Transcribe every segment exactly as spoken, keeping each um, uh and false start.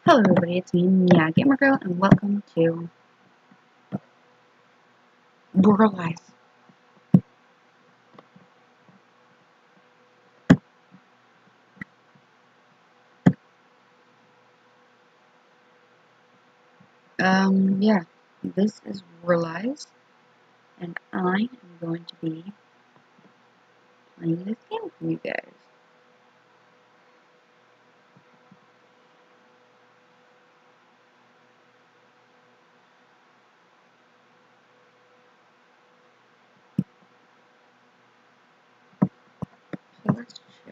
Hello everybody, it's me, Mia Gamer Girl, and welcome to Burlize. Um, yeah, this is Burlize, and I am going to be playing this game for you guys. So let's check.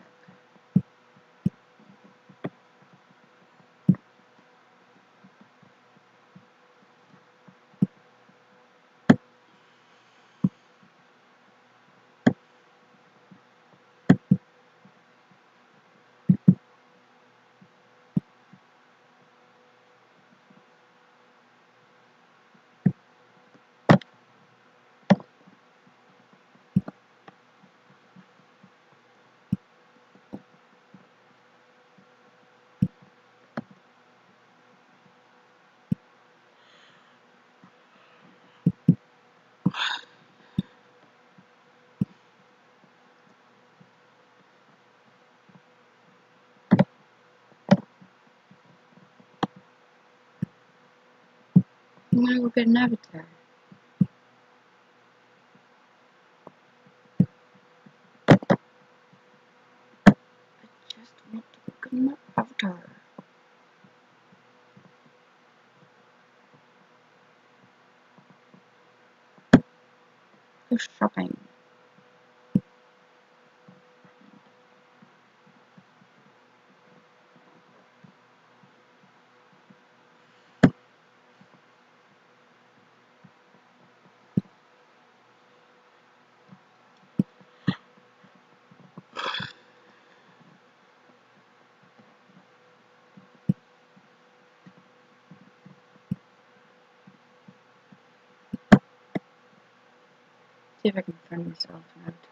I might go get an avatar. I just want to get an avatar. Go shopping. See if I can find myself an avatar.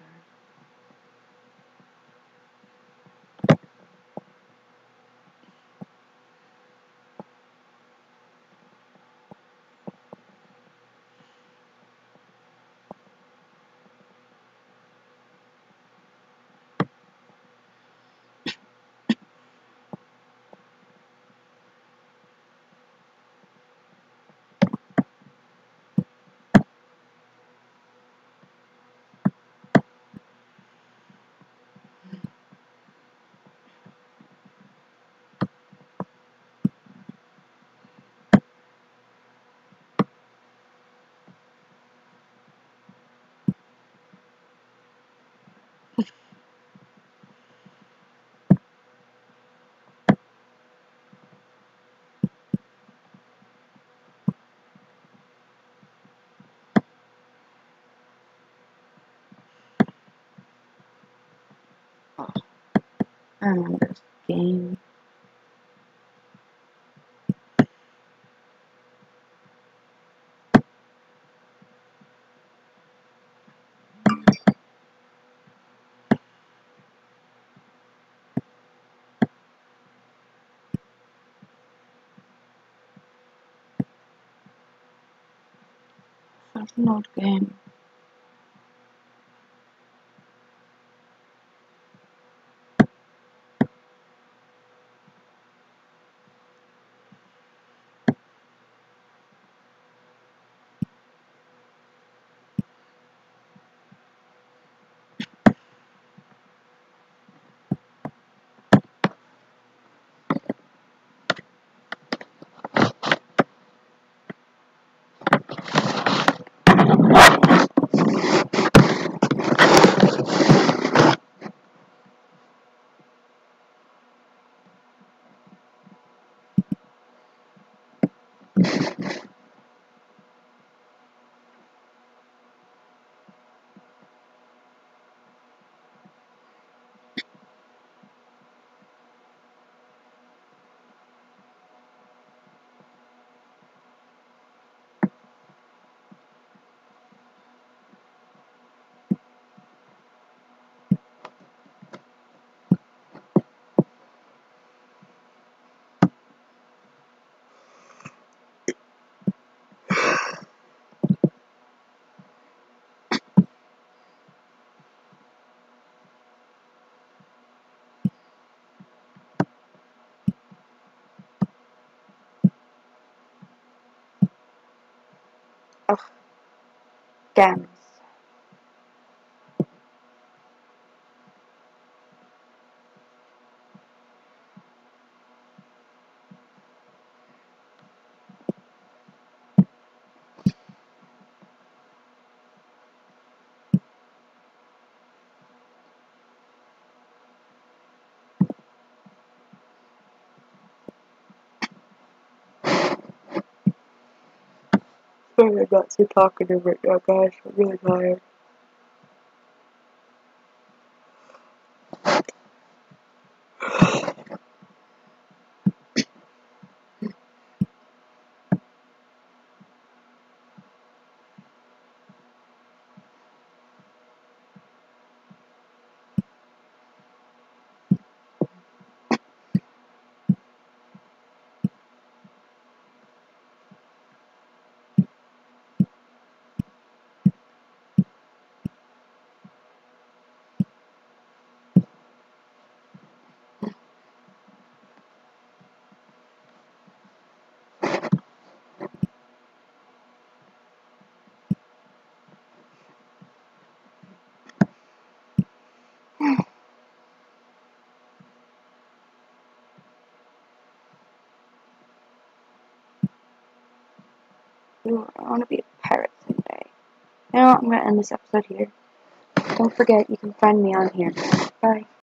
Oh, I remember this game. Such an old game. Ugh. Gams. Sorry, I'm not so talkative right now, guys. I'm really tired. Ooh, I want to be a pirate someday. You know what? I'm going to end this episode here. Don't forget, you can find me on here. Bye.